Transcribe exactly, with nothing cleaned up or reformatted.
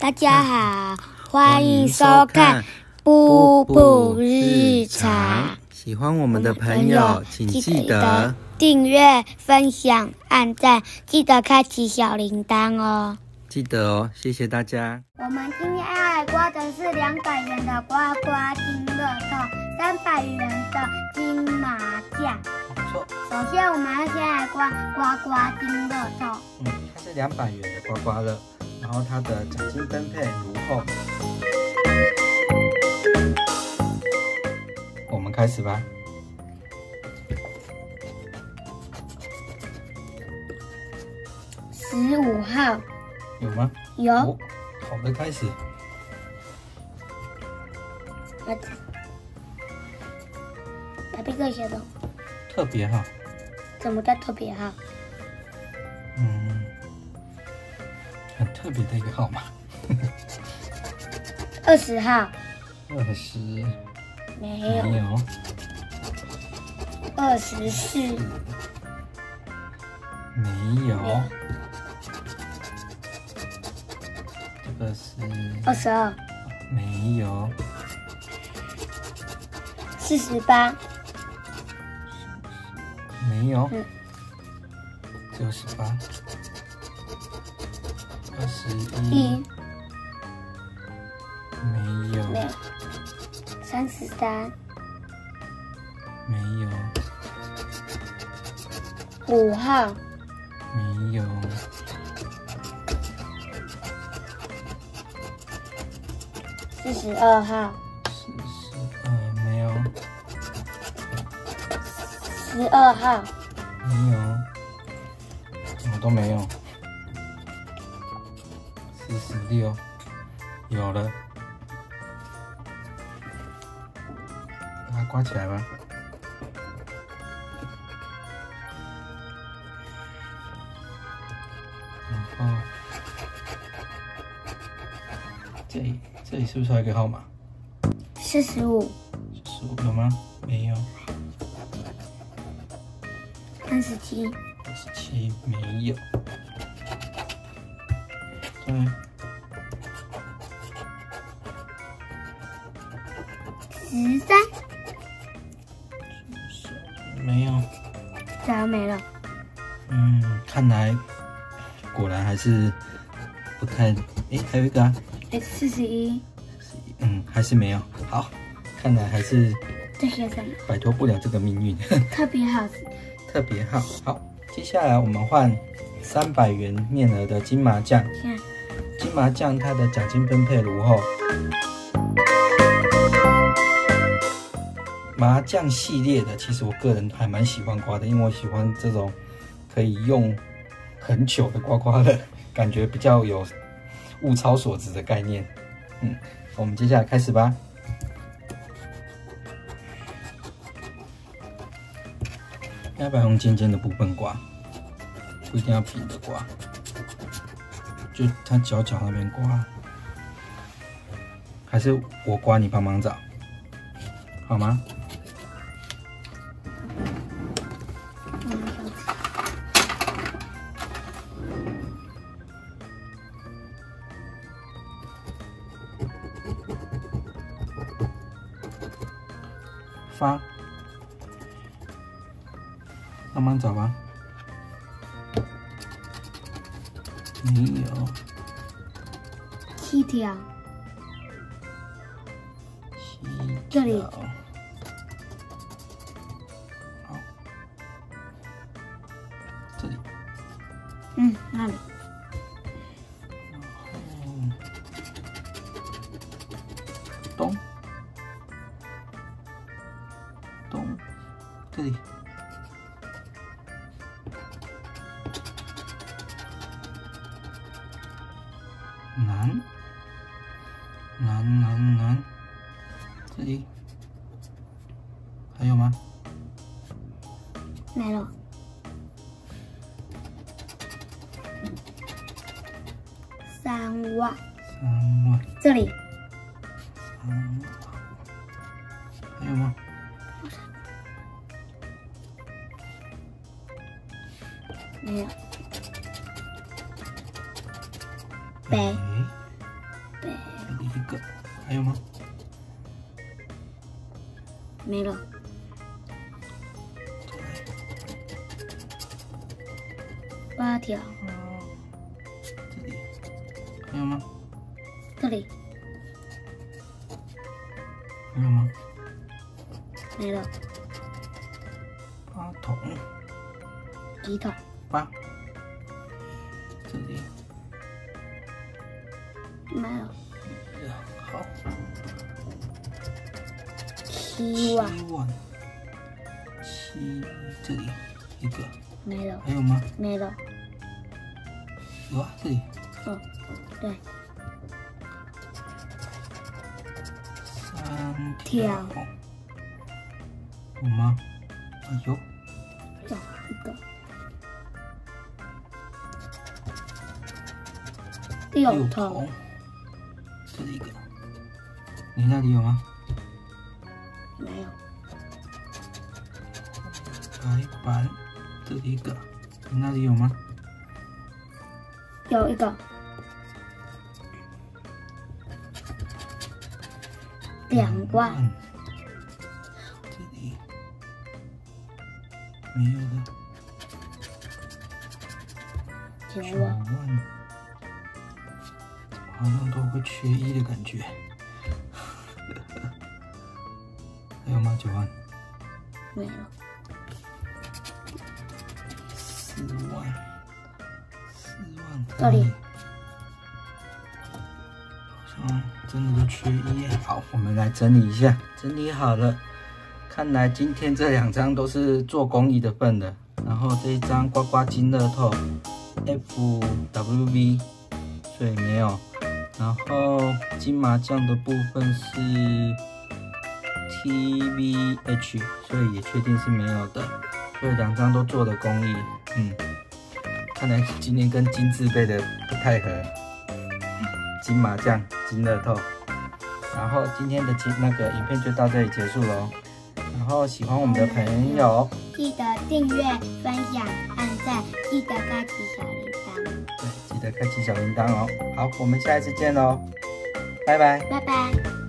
大家好，欢迎收看布布日常。 喜欢我们的朋友，请记得订阅、分享、按赞，记得开启小铃铛哦。 记得哦，谢谢大家。 我们今天要来刮的是两百元的刮刮金乐透，三百元的金麻将。 没错。 首先，我们要先来刮刮刮金乐透。 嗯，它是两百元的刮刮乐，然后它的奖金分配如后。我们开始吧。 十五号。 有吗？ 有。 哦，好的，开始。 来，哪边个写的？ 特别号。 什么叫特别号？ 嗯，很特别的一个号码。 二十号。 二十。 没有。 没有。 二十四。 没有。这个是二十二。 没有。 四十八。 没有。 嗯。 只有十八。二十一。 一。没有。 没有。三十三。 没有。 五号。 没有。 四十二号。 四十二。没有。 十二号。 没有。什么都没有。四十六。有了。把它刮起来吧。然后这里这里是不是还有一个号码？ 四十五。 四十五有吗？没有。 三十七。 三十七没有。对。 十三。 没有。 这样没了。 嗯，看来果然还是不太……哎，还有一个啊。 哎，四十一。 嗯，还是没有。好，看来还是这些什么？ 摆脱不了这个命运。 特别好。 特别好。好，接下来我们换三百元面额的金麻将。金麻将它的奖金分配如后。麻将系列的，其实我个人还蛮喜欢刮的，因为我喜欢这种可以用很久的刮刮乐，感觉比较有物超所值的概念。嗯，我们接下来开始吧。要不要用尖尖的部分刮？不一定要平的刮，就它角角那边刮，还是我刮你帮忙找，好吗？发，慢慢找吧。没有。 七条。 七这里。 好。这里。 嗯，那里。 东。东，这里。南，南南南，这里。还有吗？ 没了。三万。 三万。 这里。 三万。还有吗？ 没有。北。 还有吗？ 没了。八条。 哦，这里还有吗？ 这里还有吗？ 没了。 八筒。 几桶？ 八。这里没了。 好。 七碗。 七碗。七，这里一个。 没了。 还有吗？ 没了。 有啊，这里。 哦，对。 三条。 条。 有吗？啊，有。 有一个。六桶。 这里一个。你那里有吗？ 没有。 白板，这里一个。你那里有吗？ 有一个。两万。 这里没有了。 九万。 好像都会缺一的感觉。还有吗？九万。 没有。 四万。四万。 这里。 好像真的都缺一。好，我们来整理一下，整理好了。看来今天这两张都是做公益的份的，然后这一张刮刮金乐透 F W V， 所以没有。然后金麻将的部分是 T V H， 所以也确定是没有的。所以两张都做了公益，嗯，看来今天跟金字辈的不太合。金麻将、金乐透。然后今天的金那个影片就到这里结束喽。然后喜欢我们的朋友， 记得订阅、分享、按赞，记得开启小铃铛。 对，记得开启小铃铛哦。好，我们下一次见喽，拜拜。 拜拜。